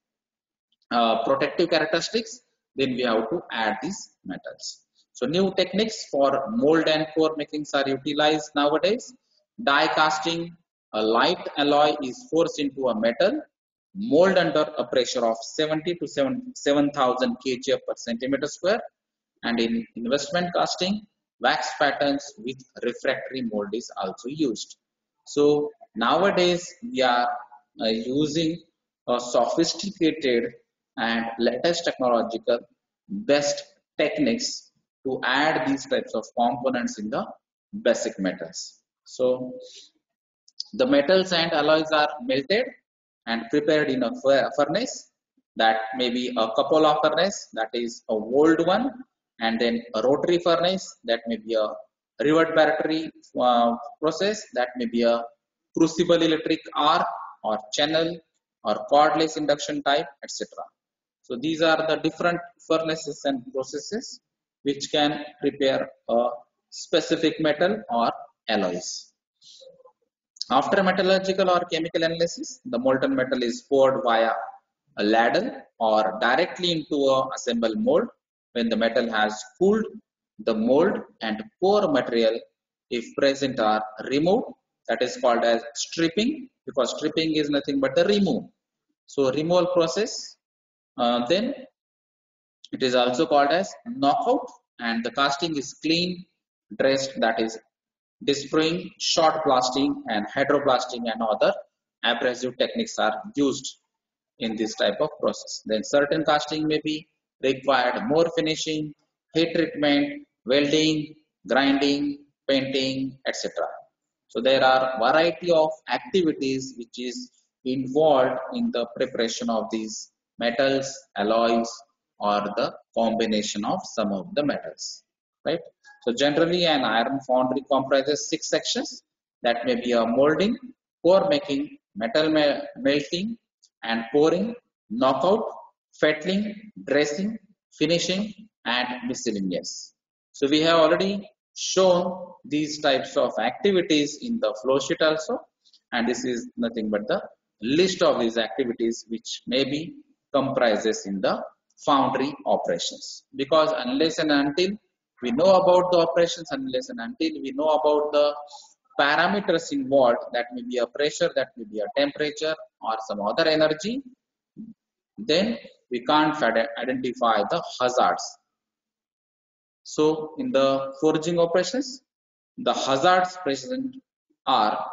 protective characteristics, then we have to add these metals. So new techniques for mold and core makings are utilized nowadays. Die casting, a light alloy is forced into a metal mold under a pressure of 70 to 7,000 kg per centimeter square. And in investment casting, wax patterns with refractory mold is also used. So nowadays we are using a sophisticated and latest technological best techniques to add these types of components in the basic metals. So the metals and alloys are melted and prepared in a furnace, that may be a cupola furnace, that is a old one, and then a rotary furnace, that may be a reverberatory process, that may be a crucible electric arc or channel or cordless induction type, etc. So these are the different furnaces and processes which can prepare a specific metal or alloys. After metallurgical or chemical analysis, the molten metal is poured via a ladle or directly into a assembled mold. When the metal has cooled, the mold and core material, if present, are removed. That is called as stripping, because stripping is nothing but the remove. So removal process. Then it is also called as knockout, and the casting is clean, dressed, that is destroying, short blasting and hydroblasting and other abrasive techniques are used in this type of process. Then certain casting may be required more finishing, heat treatment, welding, grinding, painting, etc. So there are variety of activities which is involved in the preparation of these metals, alloys, or the combination of some of the metals, right? So generally an iron foundry comprises 6 sections, that may be a molding, core making, metal melting and pouring, knockout, fettling, dressing, finishing and miscellaneous. So we have already shown these types of activities in the flow sheet also, and this is nothing but the list of these activities which may be comprises in the foundry operations. Because unless and until we know about the operations, unless and until we know about the parameters involved, that may be a pressure, that may be a temperature or some other energy, then we can't identify the hazards. So in the forging operations, the hazards present are,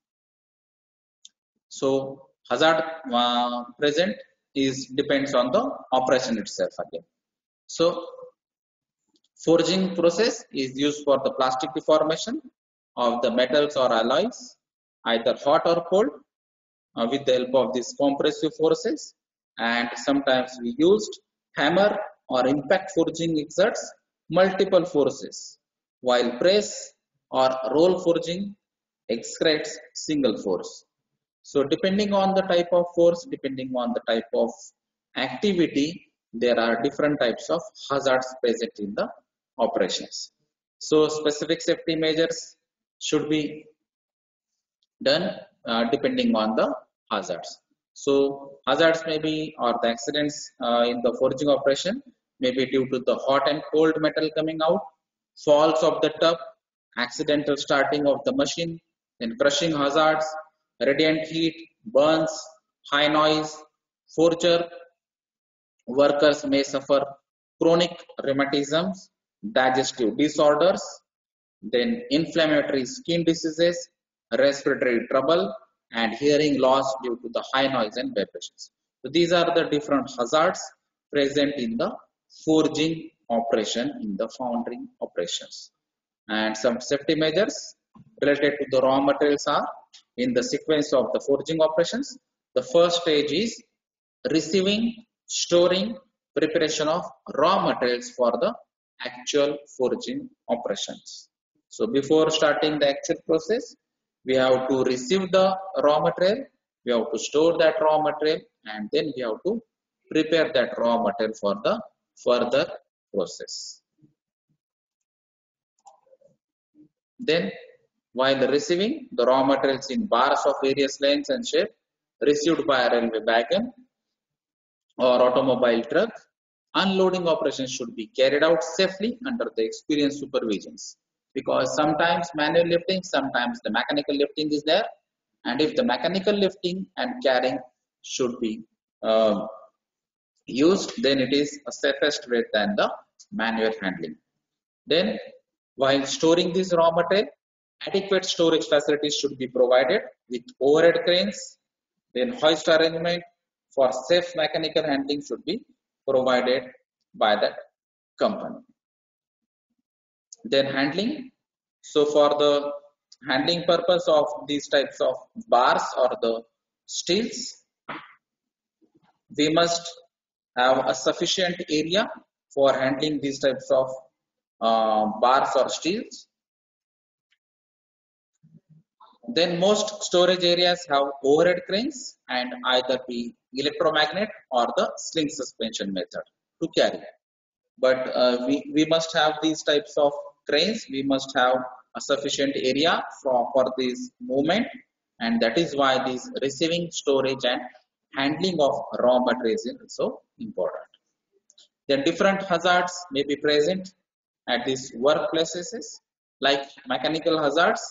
so hazard present is depends on the operation itself again. So forging process is used for the plastic deformation of the metals or alloys, either hot or cold, with the help of these compressive forces. And sometimes we used hammer or impact forging exerts multiple forces, while press or roll forging exerts single force. So depending on the type of force, depending on the type of activity, there are different types of hazards present in the operations. So specific safety measures should be done depending on the hazards. So hazards may be, or the accidents in the forging operation may be due to the hot and cold metal coming out, falls of the tub, accidental starting of the machine, then crushing hazards, radiant heat, burns, high noise. Forger workers may suffer chronic rheumatisms, digestive disorders, then inflammatory skin diseases, respiratory trouble, and hearing loss due to the high noise and vibrations. So these are the different hazards present in the forging operation, in the foundry operations. And some safety measures related to the raw materials are in the sequence of the forging operations. The first stage is receiving, storing, preparation of raw materials for the actual forging operations. So before starting the actual process, we have to receive the raw material, we have to store that raw material, and then we have to prepare that raw material for the further process. Then, while receiving the raw materials in bars of various lengths and shape received by a railway wagon or automobile truck, unloading operations should be carried out safely under the experienced supervisions. Because sometimes manual lifting, sometimes the mechanical lifting is there, and if the mechanical lifting and carrying should be used, then it is a safest way than the manual handling. Then, while storing this raw material, adequate storage facilities should be provided with overhead cranes. Then hoist arrangement for safe mechanical handling should be provided by the company. Then handling. So for the handling purpose of these types of bars or the steels, we must have a sufficient area for handling these types of bars or steels. Then most storage areas have overhead cranes and either the electromagnet or the sling suspension method to carry. But we must have these types of cranes, we must have a sufficient area for this movement, and that is why this receiving, storage and handling of raw materials is also important. Then different hazards may be present at these workplaces like mechanical hazards,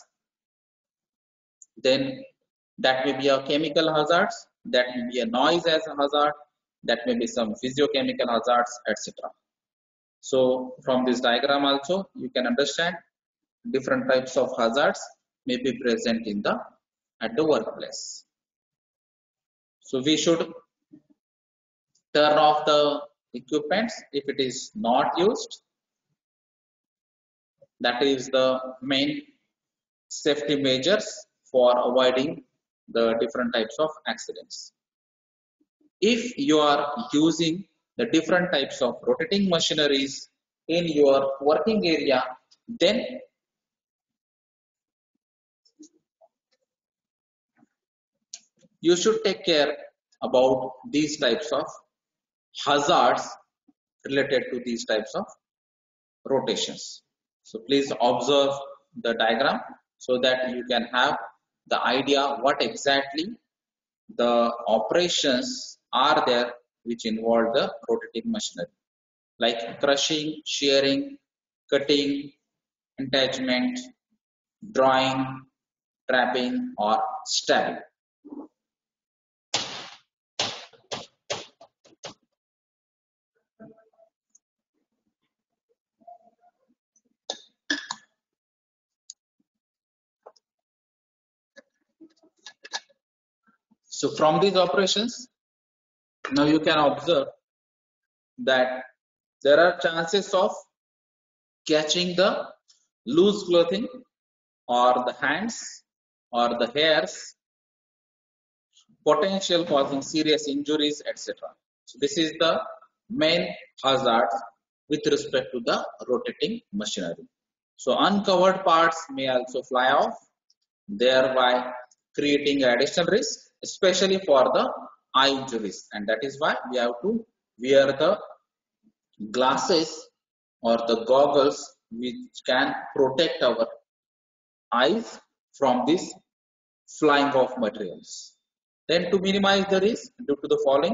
then that may be a chemical hazards, that may be a noise as a hazard, that may be some physiochemical hazards, etc. So from this diagram also you can understand different types of hazards may be present in the at the workplace. So we should turn off the equipments if it is not used. That is the main safety measures for avoiding the different types of accidents. If you are using the different types of rotating machineries in your working area, then you should take care about these types of hazards related to these types of rotations. So please observe the diagram so that you can have the idea what exactly the operations are there which involve the rotating machinery, like crushing, shearing, cutting, attachment, drawing, trapping or stabbing. So from these operations, now you can observe that there are chances of catching the loose clothing or the hands or the hairs, potential causing serious injuries, etc. So this is the main hazard with respect to the rotating machinery. So uncovered parts may also fly off, thereby creating additional risk, especially for the eye injuries, and that is why we have to wear the glasses or the goggles which can protect our eyes from this flying of materials. Then to minimize the risk due to the following,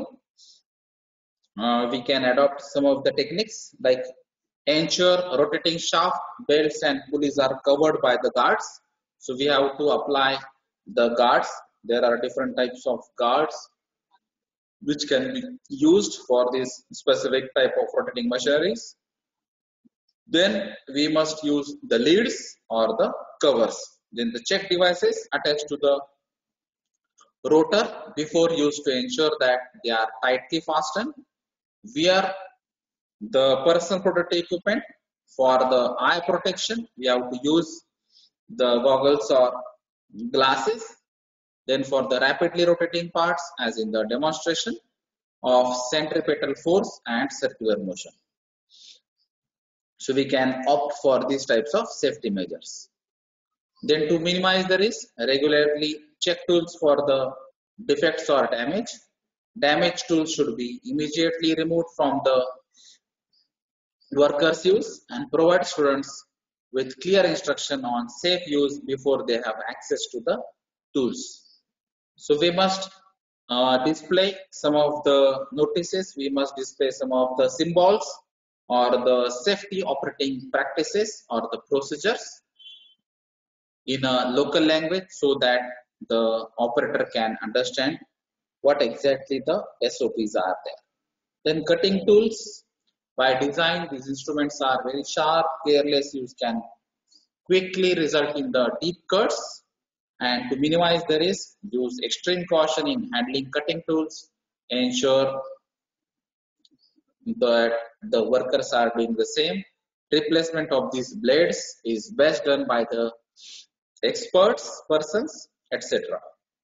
we can adopt some of the techniques like ensure rotating shaft, belts and pulleys are covered by the guards. So we have to apply the guards. There are different types of guards which can be used for this specific type of rotating machineries. Then we must use the leads or the covers. Then the check devices attached to the rotor before used to ensure that they are tightly fastened. Wear the personal protective equipment. For the eye protection, we have to use the goggles or glasses. Then for the rapidly rotating parts, as in the demonstration, of centripetal force and circular motion. So we can opt for these types of safety measures. Then to minimize the risk, regularly check tools for the defects or damage. Damaged tools should be immediately removed from the workers' use, and provide students with clear instruction on safe use before they have access to the tools. So we must display some of the notices, we must display some of the symbols or the safety operating practices or the procedures in a local language so that the operator can understand what exactly the SOPs are there. Then cutting tools. By design, these instruments are very sharp, careless use can quickly result in the deep cuts. And to minimize the risk, use extreme caution in handling cutting tools. Ensure that the workers are doing the same. Replacement of these blades is best done by the experts, persons, etc.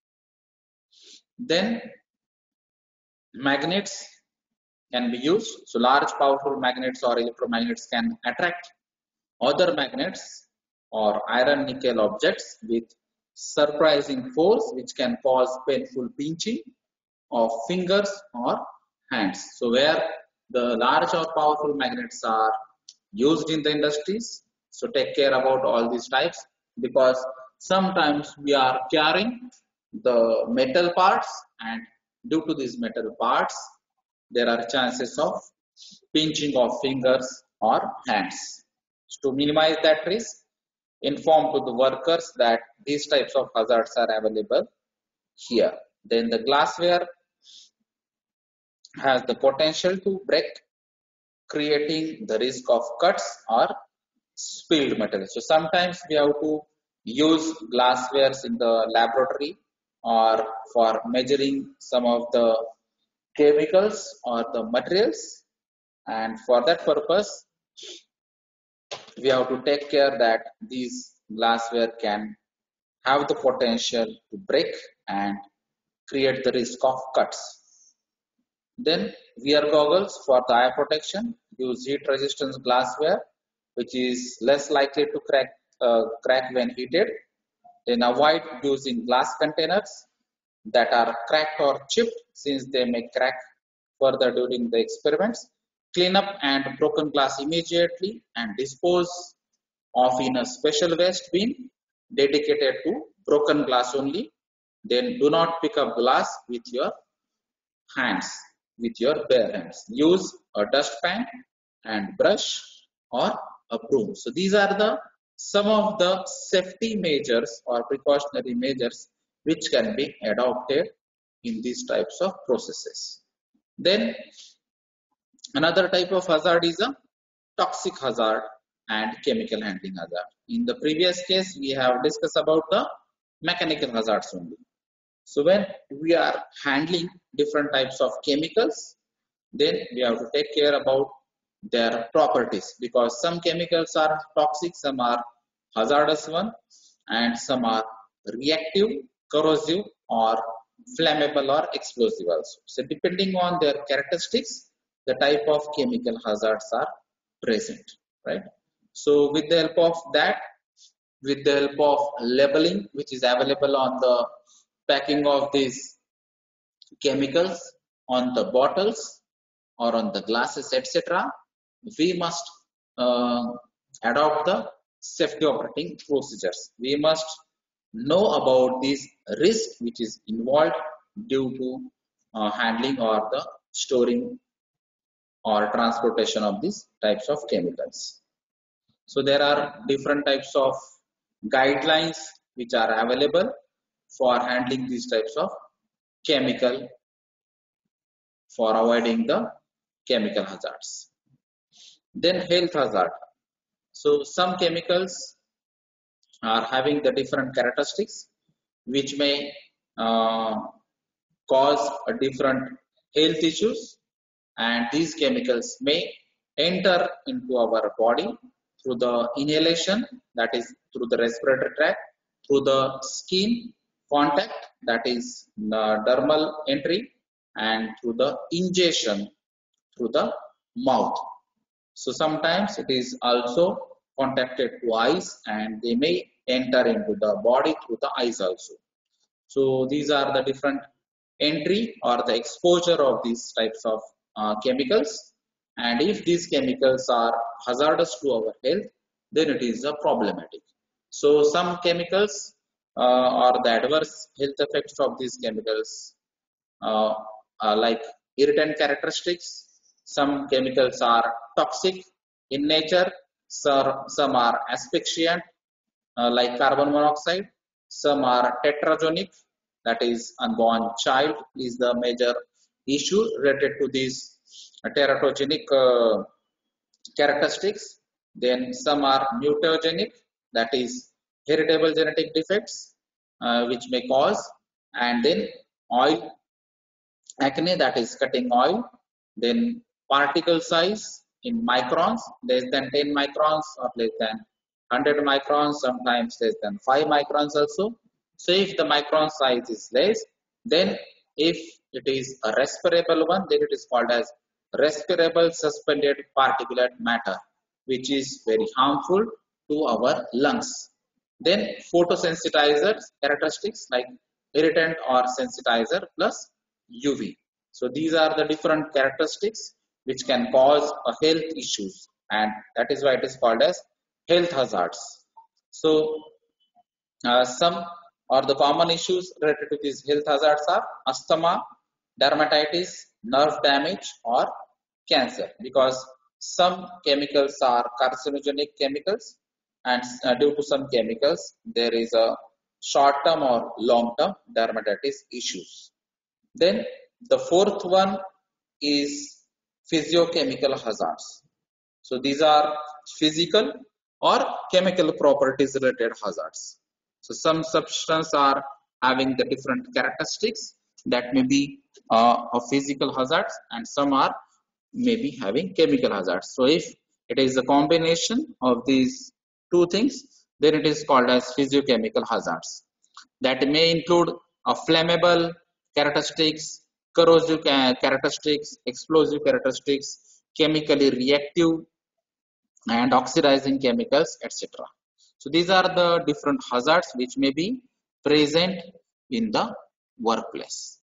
Then magnets can be used. So large powerful magnets or electromagnets can attract other magnets or iron nickel objects with surprising force, which can cause painful pinching of fingers or hands. So where the large or powerful magnets are used in the industries, so take care about all these types, because sometimes we are carrying the metal parts, and due to these metal parts there are chances of pinching of fingers or hands. To minimize that risk, inform to the workers that these types of hazards are available here. Then the glassware has the potential to break, creating the risk of cuts or spilled material. So sometimes we have to use glasswares in the laboratory or for measuring some of the chemicals or the materials, and for that purpose we have to take care that these glassware can have the potential to break and create the risk of cuts. Then wear goggles for the eye protection. Use heat resistance glassware which is less likely to crack when heated. Then avoid using glass containers that are cracked or chipped, since they may crack further during the experiments. Clean up and broken glass immediately and dispose of in a special waste bin dedicated to broken glass only. Then do not pick up glass with your hands, with your bare hands. Use a dustpan and brush or a broom. So these are the some of the safety measures or precautionary measures which can be adopted in these types of processes. Then another type of hazard is a toxic hazard and chemical handling hazard. In the previous case, we have discussed about the mechanical hazards only. So when we are handling different types of chemicals, then we have to take care about their properties, because some chemicals are toxic, some are hazardous one, and some are reactive, corrosive, or flammable or explosive also. So depending on their characteristics, the type of chemical hazards are present, right? So with the help of that, with the help of labeling which is available on the packing of these chemicals, on the bottles or on the glasses, etc., we must adopt the safety operating procedures. We must know about this risk which is involved due to handling or the storing or transportation of these types of chemicals. So there are different types of guidelines which are available for handling these types of chemical, for avoiding the chemical hazards. Then health hazard. So some chemicals are having the different characteristics which may cause a different health issues, and these chemicals may enter into our body through the inhalation, that is through the respiratory tract, through the skin contact, that is the dermal entry, and through the ingestion through the mouth. So sometimes it is also contacted to eyes and they may enter into the body through the eyes also. So these are the different entry or the exposure of these types of chemicals. And if these chemicals are hazardous to our health, then it is a problematic. So some chemicals or the adverse health effects of these chemicals uh, like irritant characteristics. Some chemicals are toxic in nature. Some are asphyxiant, like carbon monoxide. Some are teratogenic, that is, unborn child is the major issue related to these teratogenic characteristics. Then some are mutagenic, that is, heritable genetic defects, which may cause, and then oil acne, that is cutting oil. Then particle size in microns, less than 10 microns or less than 100 microns, sometimes less than 5 microns also. So if the micron size is less, then if it is a respirable one, then it is called as respirable suspended particulate matter, which is very harmful to our lungs. Then photosensitizer characteristics like irritant or sensitizer plus UV. So these are the different characteristics which can cause a health issues, and that is why it is called as health hazards. So some or the common issues related to these health hazards are asthma, dermatitis, nerve damage, or cancer, because some chemicals are carcinogenic chemicals, and due to some chemicals there is a short term or long term dermatitis issues. Then the fourth one is physiochemical hazards. So these are physical or chemical properties related hazards. So some substances are having the different characteristics that may be a physical hazards, and some are maybe having chemical hazards. So if it is a combination of these two things, then it is called as physiochemical hazards. That may include flammable characteristics, corrosive characteristics, explosive characteristics, chemically reactive and oxidizing chemicals, etc. So these are the different hazards which may be present in the workplace.